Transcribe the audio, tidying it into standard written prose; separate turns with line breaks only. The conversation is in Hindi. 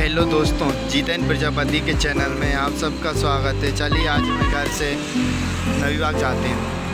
हेलो दोस्तों, जितेंद्र प्रजापति के चैनल में आप सबका स्वागत है। चलिए आज हम घर से नवी बाग जाते हैं।